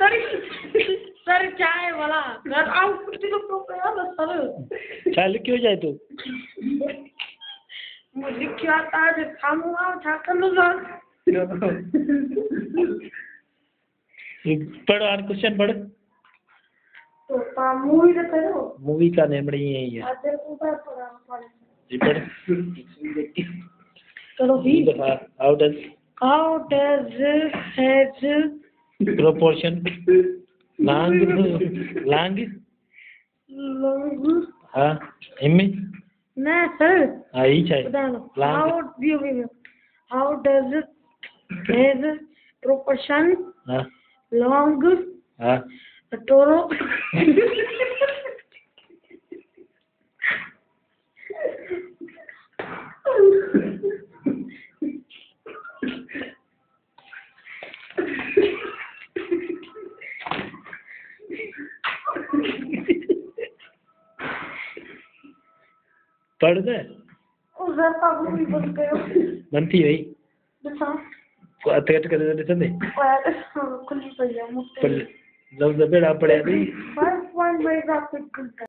sir sir चाय वाला sir आओ कुछ तो यार सर चाय क्यों जाए तू मुझे क्या था जब खाऊंगा उठा कर लो सर पढ़ और क्वेश्चन पढ़ तो मूवी का करो मूवी का नेम नहीं है ये आधे ऊपर पड़ा जी पढ़ चलो भी how does has proportion lang हाँ इमेज ना सर हाँ ही चाहिए बता दो हाउ डज हैज proportion हाँ long हाँ टोरो पढ़ दे उधर का भी बन गयो बनती है बता को अटैच कर दे चंदे और खुली पड़ी है मुझे पर जब जबेड़ा पड़े नहीं 5.5 आपको